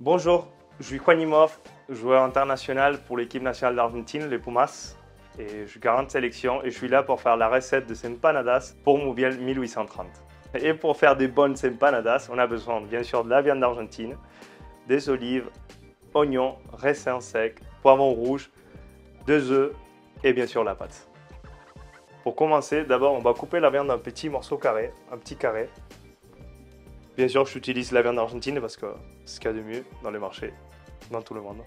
Bonjour, je suis Juanimov, joueur international pour l'équipe nationale d'Argentine, les Pumas. Et je suis 40 sélections et je suis là pour faire la recette de empanadas pour Mundial 1830. Et pour faire des bonnes empanadas, on a besoin bien sûr de la viande d'Argentine, des olives, oignons, raisins secs, poivrons rouges, 2 œufs et bien sûr la pâte. Pour commencer, d'abord on va couper la viande en petits morceaux carrés, un petit carré. Bien sûr, j'utilise la viande d'Argentine parce que c'est ce qu'il y a de mieux dans les marchés, dans tout le monde.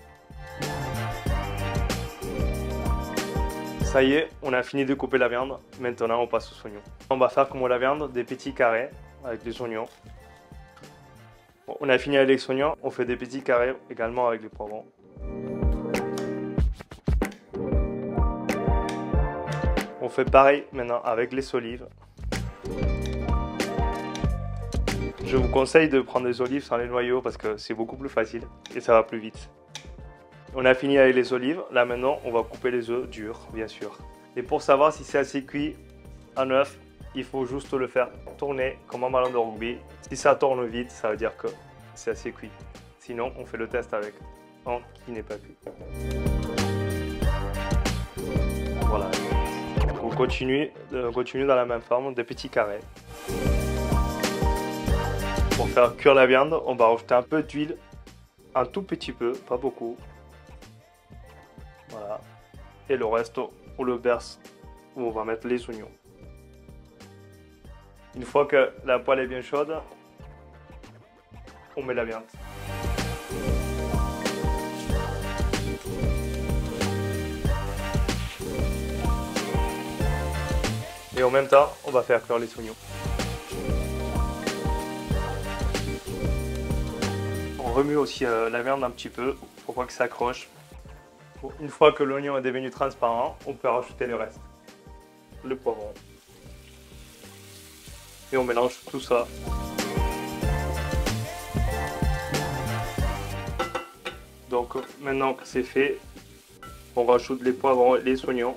Ça y est, on a fini de couper la viande. Maintenant, on passe aux oignons. On va faire comme la viande, des petits carrés avec des oignons. Bon, on a fini avec les oignons, on fait des petits carrés également avec les poivrons. On fait pareil maintenant avec les olives. Je vous conseille de prendre des olives sans les noyaux parce que c'est beaucoup plus facile et ça va plus vite. On a fini avec les olives, là maintenant on va couper les œufs durs bien sûr. Et pour savoir si c'est assez cuit, un œuf, il faut juste le faire tourner comme un ballon de rugby. Si ça tourne vite, ça veut dire que c'est assez cuit. Sinon on fait le test avec un qui n'est pas cuit. Voilà. On continue dans la même forme, des petits carrés. Pour faire cuire la viande, on va rajouter un peu d'huile, un tout petit peu, pas beaucoup. Voilà. Et le reste, on le berce où on va mettre les oignons. Une fois que la poêle est bien chaude, on met la viande. Et en même temps, on va faire cuire les oignons. On remue aussi la viande un petit peu pour pas que ça accroche. Une fois que l'oignon est devenu transparent, on peut rajouter le reste. Le poivron. Et on mélange tout ça. Donc maintenant que c'est fait, on rajoute les poivrons et les oignons.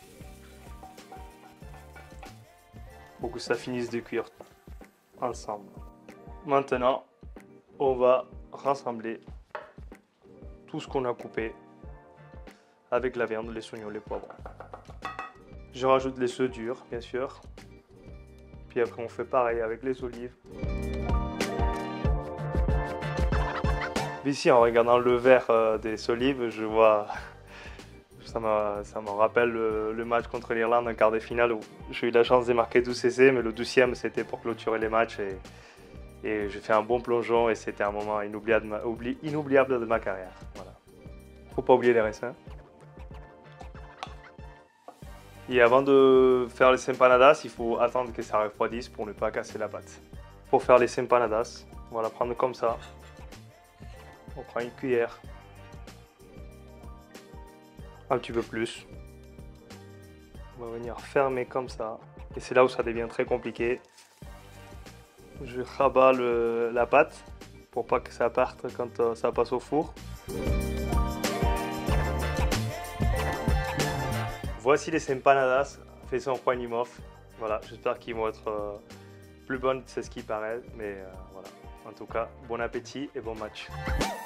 Pour que ça finisse de cuire ensemble. Maintenant, on va rassembler tout ce qu'on a coupé avec la viande, les oignons, les poivrons. Je rajoute les œufs durs, bien sûr. Puis après, on fait pareil avec les olives. Ici, en regardant le verre des olives, je vois... Ça me rappelle le match contre l'Irlande en quart de finale où j'ai eu la chance de marquer 12 essais, mais le 12e c'était pour clôturer les matchs et j'ai fait un bon plongeon et c'était un moment inoubliable de ma carrière. Voilà. Faut pas oublier les raisins. Et avant de faire les empanadas, il faut attendre que ça refroidisse pour ne pas casser la pâte. Pour faire les empanadas, on va la prendre comme ça. On prend une cuillère. Un petit peu plus. On va venir fermer comme ça. Et c'est là où ça devient très compliqué. Je rabats la pâte pour pas que ça parte quand ça passe au four. Voici les empanadas faits en Juanimov. Voilà, j'espère qu'ils vont être plus bonnes, c'est ce qui paraît. Mais voilà, en tout cas, bon appétit et bon match.